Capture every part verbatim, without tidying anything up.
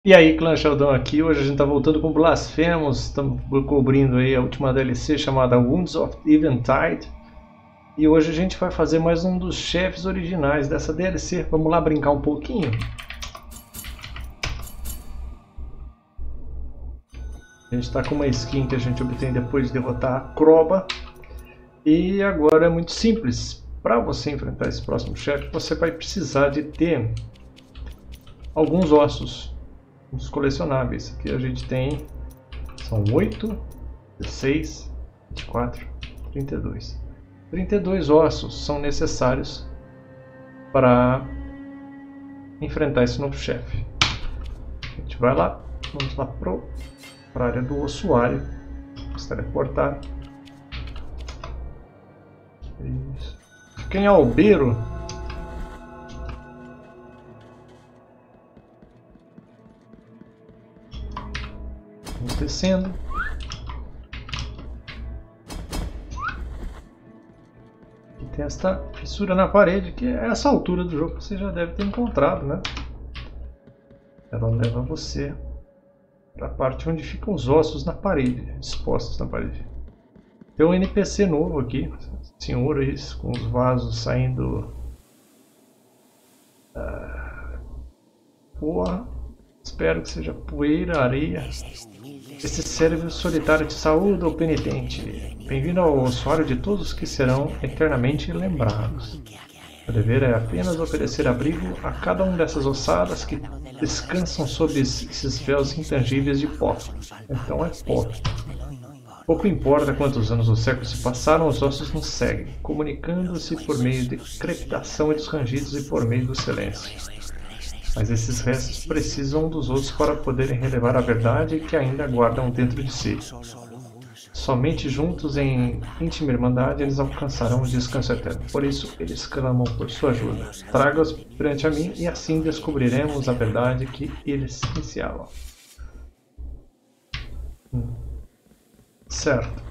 E aí, Clã Sheldon aqui. Hoje a gente tá voltando com Blasphemous. Estamos cobrindo aí a última D L C chamada Wounds of Eventide. E hoje a gente vai fazer mais um dos chefes originais dessa D L C. Vamos lá brincar um pouquinho? A gente está com uma skin que a gente obtém depois de derrotar a Croba. E agora é muito simples. Para você enfrentar esse próximo chefe, você vai precisar de ter alguns ossos. Os colecionáveis. Aqui a gente tem, são oito, dezesseis, vinte e quatro, trinta e dois. trinta e dois ossos são necessários para enfrentar esse novo chefe. A gente vai lá, vamos lá para a área do ossuário, vamos teleportar. Isso. Quem é albeiro? Vamos descendo. E tem esta fissura na parede, que é essa altura do jogo que você já deve ter encontrado, né? Ela leva você para a parte onde ficam os ossos na parede, expostos na parede. Tem um N P C novo aqui, senhores com os vasos saindo. Ah, porra, espero que seja poeira, areia. Esse cérebro solitário te saúda, ô penitente. Bem-vindo ao ossuário de todos que serão eternamente lembrados. O dever é apenas oferecer abrigo a cada um dessas ossadas que descansam sob esses véus intangíveis de pó. Então é pó. Pouco importa quantos anos ou séculos se passaram, os ossos nos seguem, comunicando-se por meio de crepitação e dos rangidos e por meio do silêncio. Mas esses restos precisam dos outros para poderem relevar a verdade que ainda guardam dentro de si. Somente juntos em íntima irmandade eles alcançarão o descanso eterno. Por isso eles clamam por sua ajuda. Traga-os perante a mim e assim descobriremos a verdade que eles iniciavam. Hum. Certo.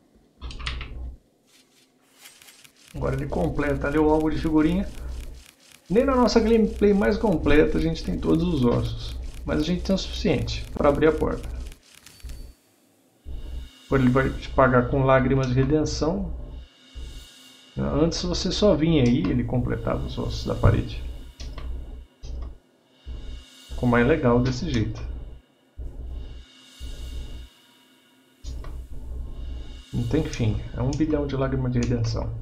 Agora ele completa ali o álbum de figurinha. Nem na nossa gameplay mais completa a gente tem todos os ossos, mas a gente tem o suficiente para abrir a porta. Agora ele vai te pagar com lágrimas de redenção. Antes você só vinha aí e ele completava os ossos da parede. Ficou mais legal desse jeito. Não tem fim, é um bilhão de lágrimas de redenção.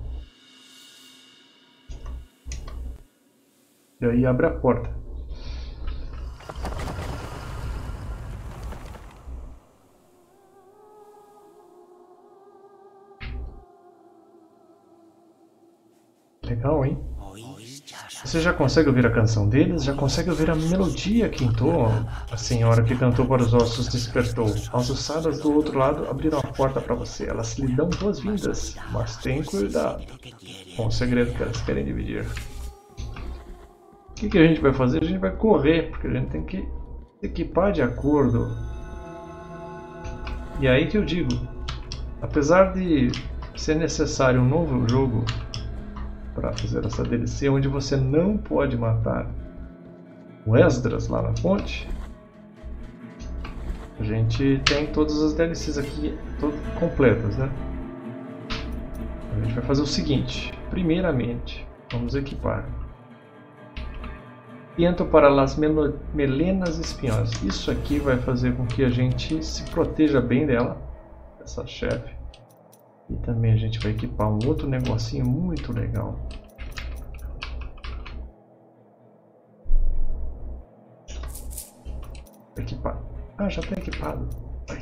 E aí abre a porta. Legal, hein? Você já consegue ouvir a canção deles? Já consegue ouvir a melodia que entoam? A senhora que cantou para os ossos despertou. As ossadas do outro lado abriram a porta para você. Elas lhe dão boas-vindas, mas tenha cuidado com o segredo que elas querem dividir. O que, que a gente vai fazer? A gente vai correr, porque a gente tem que equipar de acordo. E aí que eu digo, apesar de ser necessário um novo jogo para fazer essa D L C, onde você não pode matar o Esdras lá na ponte, a gente tem todas as D L Cs aqui todas completas, né? A gente vai fazer o seguinte, primeiramente, vamos equipar Tiento para las melenas espinhosas. Isso aqui vai fazer com que a gente se proteja bem dela, essa chefe. E também a gente vai equipar um outro negocinho muito legal. Equipar. Ah, já está equipado. Vai.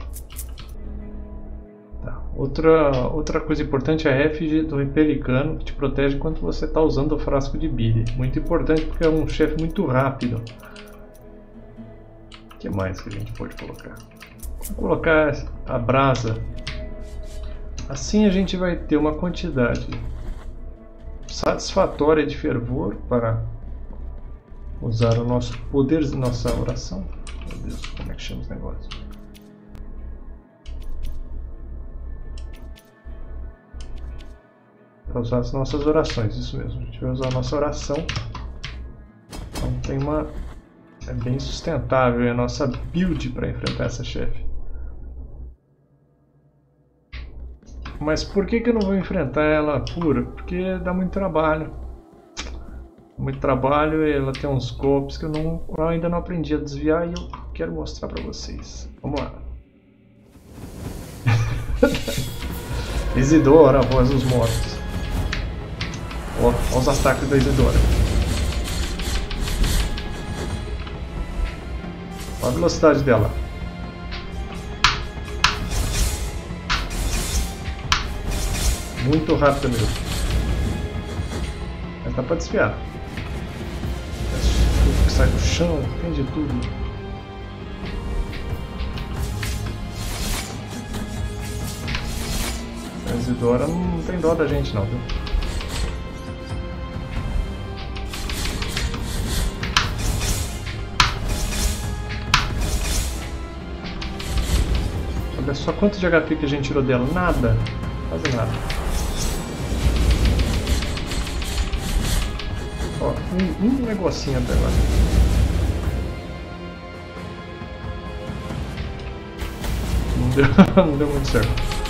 Tá. Outra, outra coisa importante é a efígie do pelicano, que te protege enquanto você está usando o frasco de bile. Muito importante porque é um chefe muito rápido. O que mais que a gente pode colocar? Vou colocar a brasa. Assim a gente vai ter uma quantidade satisfatória de fervor para usar o nosso poder de nossa oração. Meu Deus, como é que chama esse negócio? Para usar as nossas orações, isso mesmo. A gente vai usar a nossa oração. Então tem uma É bem sustentável a nossa build para enfrentar essa chefe. Mas por que, que eu não vou enfrentar ela pura? Porque dá muito trabalho. Muito trabalho e ela tem uns golpes que eu, não, eu ainda não aprendi a desviar e eu quero mostrar para vocês. Vamos lá. Isidora, a voz dos mortos. Ó, ó os ataques da Isidora. Olha a velocidade dela. Muito rápida mesmo. Mas dá pra desviar. Tudo que sai do chão, tem de tudo. A Isidora não tem dó da gente não, viu? Olha só quanto de H P que a gente tirou dela. Nada. Quase nada. Ó, um, um negocinho até agora. Não deu, não deu muito certo.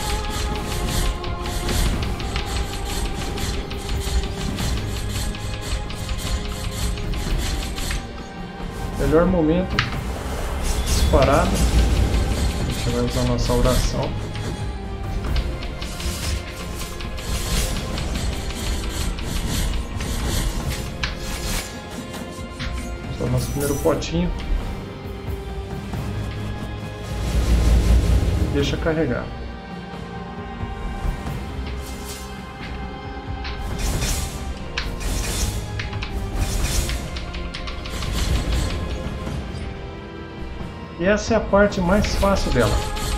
Melhor momento disparado. A gente vai usar a nossa oração. Esse é o nosso primeiro potinho. Deixa carregar. E essa é a parte mais fácil dela.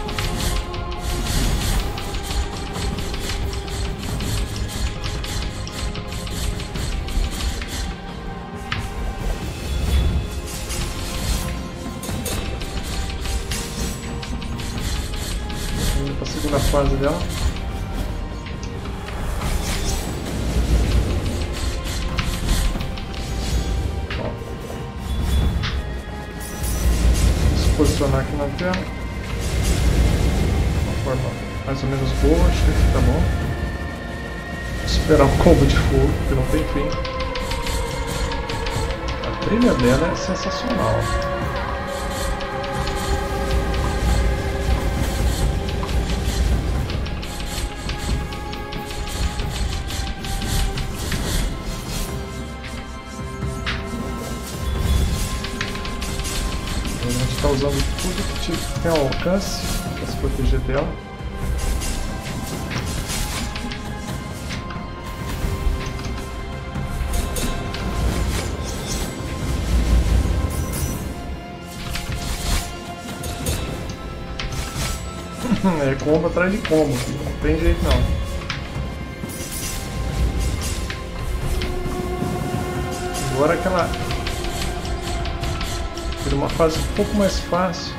Vamos para a segunda fase dela. Posicionar aqui na tela de uma forma mais ou menos boa, acho que aqui tá bom. Esperar um combo de fogo que não tem fim. A trilha dela é sensacional. A gente está usando tudo que tem ao alcance para se proteger dela. É combo atrás de combo, não tem jeito não. Agora aquela uma fase um pouco mais fácil.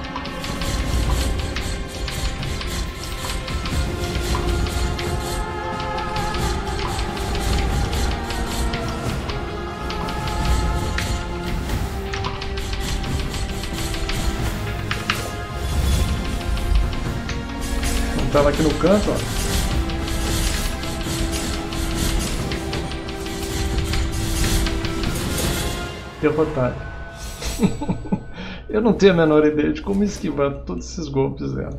Vamos estar aqui no canto, ó. Derrotado. Eu não tenho a menor ideia de como esquivar todos esses golpes dela.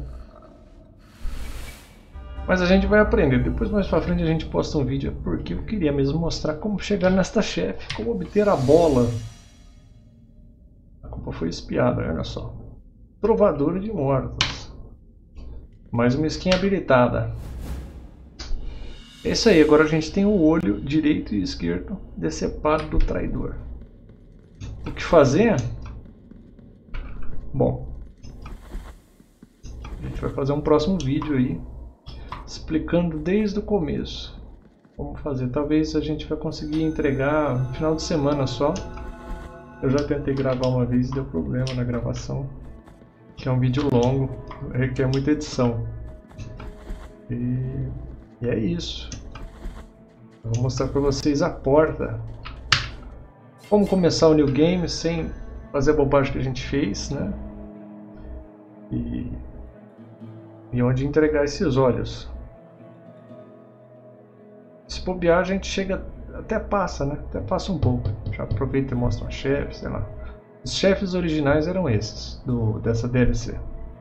Mas a gente vai aprender. Depois, mais pra frente, a gente posta um vídeo. Porque eu queria mesmo mostrar como chegar nesta chefe. Como obter a bola. A culpa foi espiada, olha só. Trovador de mortos. Mais uma skin habilitada. É isso aí. Agora a gente tem o olho direito e esquerdo decepado do traidor. O que fazer? Bom, a gente vai fazer um próximo vídeo aí, explicando desde o começo como fazer. Talvez a gente vai conseguir entregar no final de semana só. Eu já tentei gravar uma vez e deu problema na gravação, que é um vídeo longo, requer muita edição. E, e é isso. Eu vou mostrar para vocês a porta. Como começar o New Game sem fazer a bobagem que a gente fez, né? E, e onde entregar esses olhos. Se bobear, a gente chega, até passa, né? Até passa um pouco. Já aproveita e mostra um chefe, sei lá. Os chefes originais eram esses, do, dessa D L C.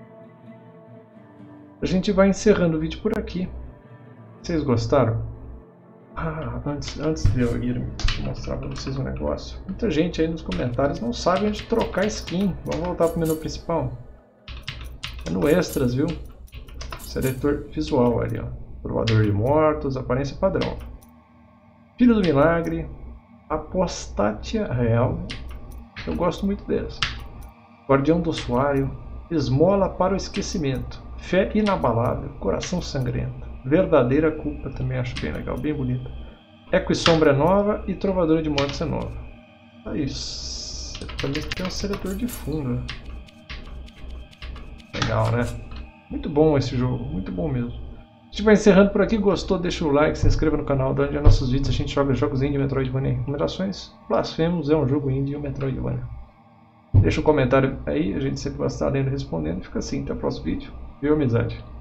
A gente vai encerrando o vídeo por aqui. Vocês gostaram? Ah, antes, antes de eu ir mostrar para vocês um negócio. Muita gente aí nos comentários não sabe onde trocar skin. Vamos voltar para o menu principal. É no Extras, viu? Seletor visual ali, ó. Provador de mortos, aparência padrão. Filho do Milagre, Apostatia Real. Eu gosto muito dessa. Guardião do Ossuário, Esmola para o Esquecimento, Fé Inabalável, Coração Sangrento, Verdadeira Culpa, também acho bem legal, bem bonita. Eco e Sombra é nova e Trovadora de Mortos é nova. É isso. Também tem um seletor de fundo. Legal, né? Muito bom esse jogo, muito bom mesmo. A gente vai encerrando por aqui. Gostou? Deixa o like, se inscreva no canal. De onde é nossos vídeos, a gente joga jogos indie, Metroidvania e recomendações. Blasphemous é um jogo indie e o Metroidvania. Deixa um comentário aí, a gente sempre vai estar lendo e respondendo. Fica assim, até o próximo vídeo. Viu, amizade?